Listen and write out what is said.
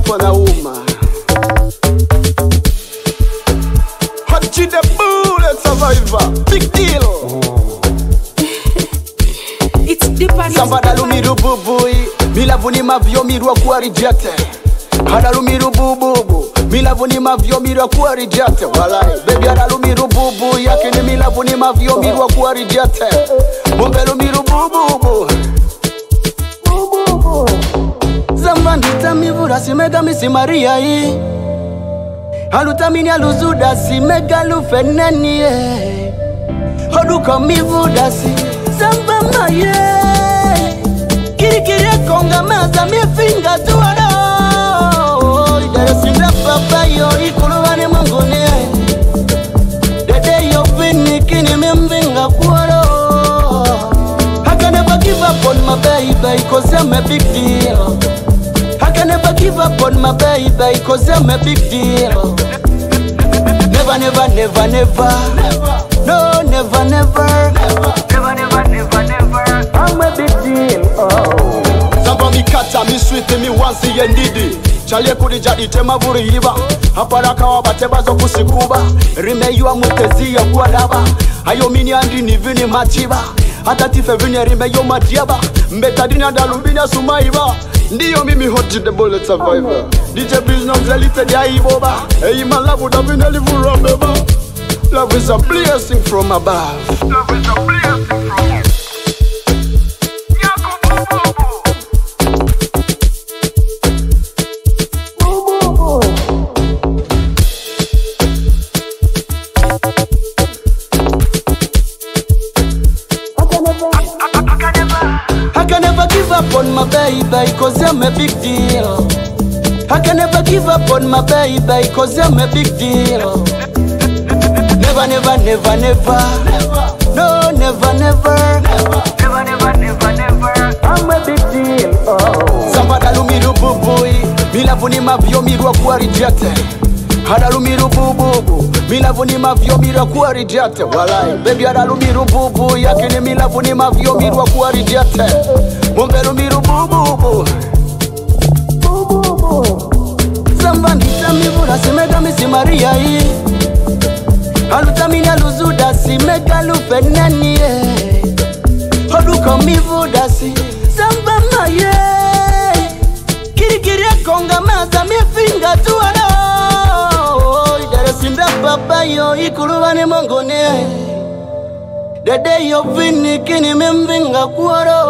for the woman. Hachi the bullet survivor. Big deal. It's deeper. Sambada lumiru bubui. Milavuni mavyo mirwa kuwa rejecte. Hada lumiru bububu. Milavuni mavyo mirwa kuwa rejecte. Walai. Baby hada lumiru bubu. Yakini milavuni mavyo mirwa kuwa rejecte. Mumbe lumiru bububu. Zambandita mivura simega misi Maria hii. Halutamini aluzuda si mega lufeneni Hoduka mivuda si Zamba maye Kiri konga maza mifinga tuwado Idere sinda papa yo ikuluwane mangone Dede yo vini kini mimvinga kuwado I can never give up on my baby cause I'm a big deal I can never give up on my baby cause I'm a big deal Never, never, never, never No, never, never Never, never, never, never I'm a big deal, oh Samba mi kata, mi sweet, mi wansi yendidi Chale kuri jadi tema buri hiba Haparaka wa bateba zo kusikuba Rime yua mutezi ya kuwa daba Ayo mini andi ni vini machiba Hata tife vini rime yo madiaba Mbetadini adalubinya sumaiba Ndiyo mimi hoti the bullet survivor DJ business elite dia iboba Hey my love would have been a little rubber Love is a blessing from above Love is a blessing from above I can never give up on my baby cause I'm a big deal I can never give up on my baby cause I'm a big deal Never, never, never, never No, never, never Never, never, never, never I'm a big deal, oh Sambada lumiru bubui Milavuni mavyo mirwa kuwa rejecte Hada lumiru bububu Milavuni mavyo mirwa kuwa rejecte Walai, baby hada lumiru bubu Yakini milavuni mavyo mirwa kuwa rejecte Mumbe lumiru bububu Zambandita mivura simega misi Maria hii Halutamini aluzuda si mega lufeneni Hoduka mivuda si Zamba maye Kiri konga maza mifinga tuwado Idere sinda papa yo ikuluwane mongone Dede yo vini kini mimvinga kuwado